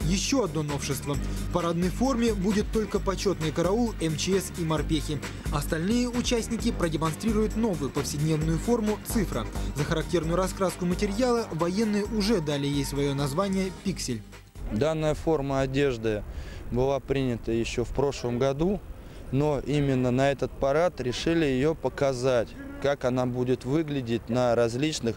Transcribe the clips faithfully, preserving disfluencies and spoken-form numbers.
Еще одно новшество. В парадной форме будет только почетный караул, эм че эс и морпехи. Остальные участники продемонстрируют новую повседневную форму «Цифра». За характерную раскраску материала военные уже дали ей свое название «Пиксель». Данная форма одежды была принята еще в прошлом году, но именно на этот парад решили ее показать, как она будет выглядеть на различных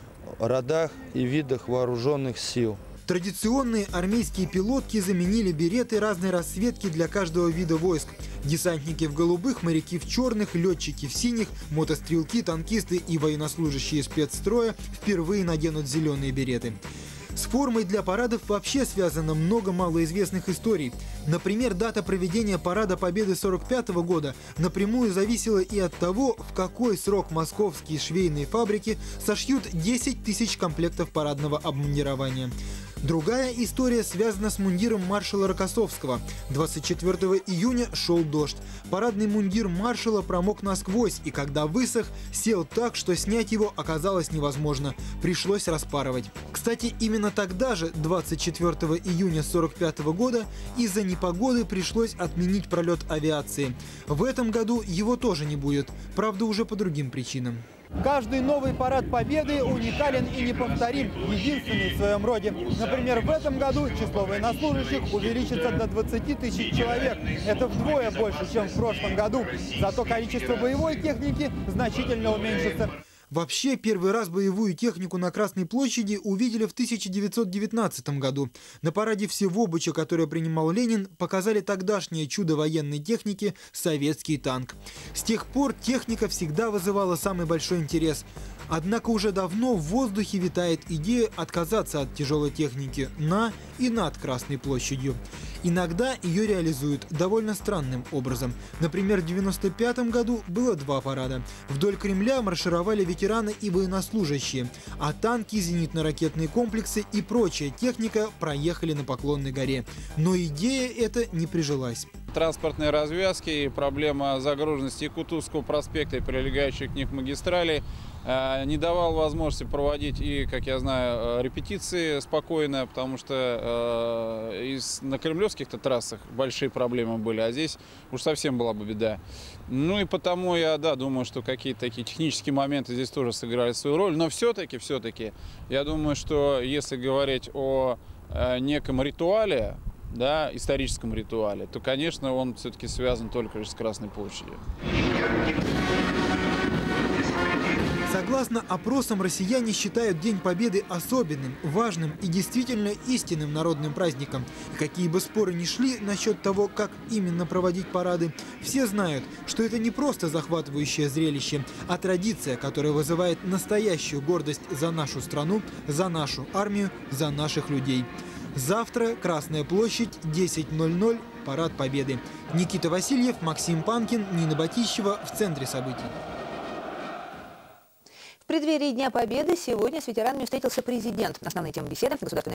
родах и видах вооруженных сил. Традиционные армейские пилотки заменили береты разной расцветки для каждого вида войск. Десантники в голубых, моряки в черных, летчики в синих, мотострелки, танкисты и военнослужащие спецстроя впервые наденут зеленые береты. С формой для парадов вообще связано много малоизвестных историй. Например, дата проведения Парада Победы сорок пятого года напрямую зависела и от того, в какой срок московские швейные фабрики сошьют десять тысяч комплектов парадного обмундирования. Другая история связана с мундиром маршала Рокоссовского. двадцать четвёртого июня шел дождь. Парадный мундир маршала промок насквозь, и когда высох, сел так, что снять его оказалось невозможно. Пришлось распарывать. Кстати, именно тогда же, двадцать четвёртого июня сорок пятого года, из-за непогоды пришлось отменить пролет авиации. В этом году его тоже не будет, правда уже по другим причинам. Каждый новый парад Победы уникален и неповторим, единственный в своем роде. Например, в этом году число военнослужащих увеличится до двадцати тысяч человек. Это вдвое больше, чем в прошлом году. Зато количество боевой техники значительно уменьшится. Вообще, первый раз боевую технику на Красной площади увидели в тысяча девятьсот девятнадцатом году. На параде Всевобыча, который принимал Ленин, показали тогдашнее чудо военной техники – советский танк. С тех пор техника всегда вызывала самый большой интерес. Однако уже давно в воздухе витает идея отказаться от тяжелой техники на и над Красной площадью. Иногда ее реализуют довольно странным образом. Например, в девяносто пятом году было два парада. Вдоль Кремля маршировали ветераны и военнослужащие, а танки, зенитно-ракетные комплексы и прочая техника проехали на Поклонной горе. Но идея эта не прижилась. Транспортные развязки и проблема загруженности Якутского проспекта и прилегающих к них магистралей э, не давал возможности проводить и, как я знаю, репетиции спокойно, потому что э, из, на кремлевских-то трассах большие проблемы были, а здесь уж совсем была бы беда. Ну и потому я, да, думаю, что какие-то такие технические моменты здесь тоже сыграли свою роль, но все-таки, все-таки, я думаю, что если говорить о э, неком ритуале, да, историческом ритуале, то, конечно, он все-таки связан только лишь с Красной площадью. Согласно опросам, россияне считают День Победы особенным, важным и действительно истинным народным праздником. И какие бы споры ни шли насчет того, как именно проводить парады, все знают, что это не просто захватывающее зрелище, а традиция, которая вызывает настоящую гордость за нашу страну, за нашу армию, за наших людей. Завтра Красная площадь, десять ноль ноль, Парад Победы. Никита Васильев, Максим Панкин, Нина Батищева в центре событий. В преддверии Дня Победы сегодня с ветеранами встретился президент. Основные темы беседы – государственная